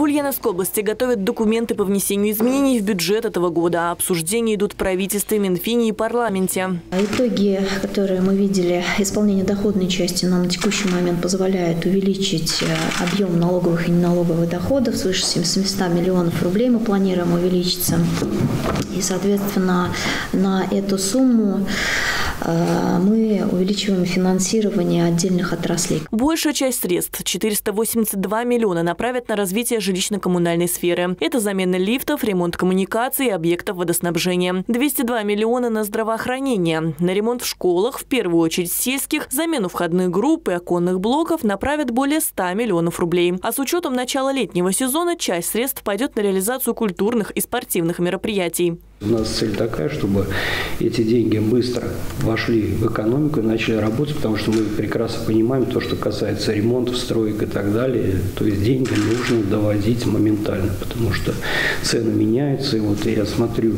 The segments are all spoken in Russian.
В Ульяновской области готовят документы по внесению изменений в бюджет этого года. А обсуждения идут в правительстве, Минфине и парламенте. Итоги, которые мы видели, исполнение доходной части нам на текущий момент позволяет увеличить объем налоговых и неналоговых доходов свыше 700 миллионов рублей. Мы планируем увеличиться. И, соответственно, на эту сумму мы увеличиваем финансирование отдельных отраслей. Большая часть средств, 482 миллиона, направят на развитие жилищно-коммунальной сферы. Это замена лифтов, ремонт коммуникаций и объектов водоснабжения. 202 миллиона на здравоохранение. На ремонт в школах, в первую очередь сельских, замену входных групп и оконных блоков направят более 100 миллионов рублей. А с учетом начала летнего сезона часть средств пойдет на реализацию культурных и спортивных мероприятий. У нас цель такая, чтобы эти деньги быстро вошли в экономику и начали работать, потому что мы прекрасно понимаем то, что касается ремонтов, строек и так далее. То есть деньги нужно доводить моментально, потому что цены меняются. И вот я смотрю,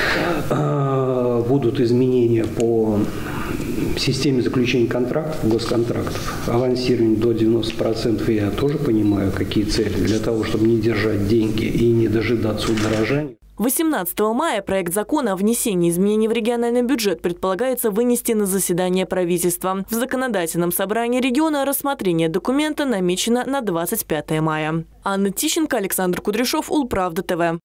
будут изменения по системе заключения контрактов, госконтрактов. Авансирование до 90%, я тоже понимаю, какие цели. Для того, чтобы не держать деньги и не дожидаться удорожания. 18 мая проект закона о внесении изменений в региональный бюджет предполагается вынести на заседание правительства. В законодательном собрании региона рассмотрение документа намечено на 25 мая. Анна Тищенко, Александр Кудряшов, Улправда ТВ.